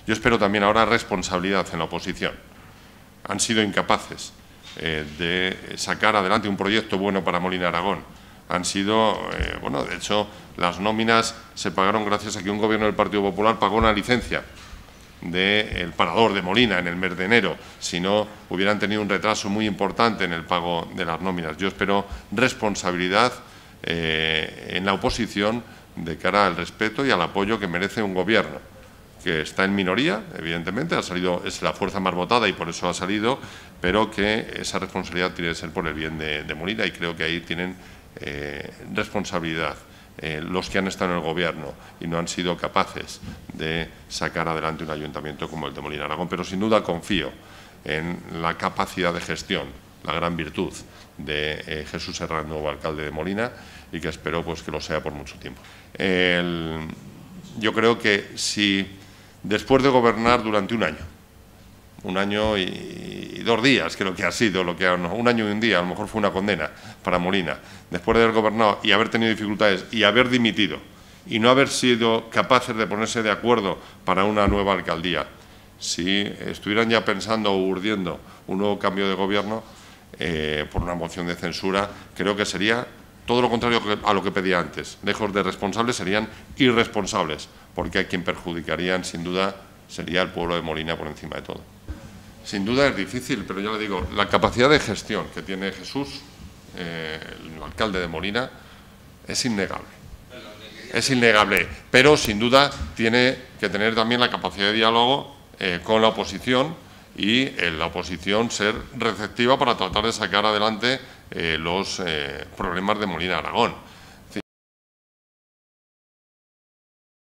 Yo espero también ahora responsabilidad en la oposición. Han sido incapaces de sacar adelante un proyecto bueno para Molina Aragón. Han sido, bueno, de hecho, las nóminas se pagaron gracias a que un gobierno del Partido Popular pagó una licencia del parador de Molina en el mes de enero. Si no, hubieran tenido un retraso muy importante en el pago de las nóminas. Yo espero responsabilidad en la oposición de cara al respeto y al apoyo que merece un gobierno que está en minoría, evidentemente, ha salido, es la fuerza más votada y por eso ha salido, pero que esa responsabilidad tiene que ser por el bien de Molina, y creo que ahí tienen responsabilidad los que han estado en el Gobierno y no han sido capaces de sacar adelante un ayuntamiento como el de Molina Aragón. Pero sin duda confío en la capacidad de gestión, la gran virtud de Jesús Serra, nuevo alcalde de Molina, y que espero pues que lo sea por mucho tiempo. Yo creo que si después de gobernar durante un año y 2 días, creo que ha sido lo que un año y un día, a lo mejor fue una condena para Molina, después de haber gobernado y haber tenido dificultades y haber dimitido y no haber sido capaces de ponerse de acuerdo para una nueva alcaldía, si estuvieran ya pensando o urdiendo un nuevo cambio de gobierno por una moción de censura, creo que sería todo lo contrario a lo que pedía antes. Lejos de responsables, serían irresponsables, porque a quien perjudicarían, sin duda, sería el pueblo de Molina por encima de todo. Sin duda es difícil, pero yo le digo, la capacidad de gestión que tiene Jesús, el alcalde de Molina, es innegable. Es innegable, pero sin duda tiene que tener también la capacidad de diálogo con la oposición y la oposición ser receptiva para tratar de sacar adelante los problemas de Molina Aragón.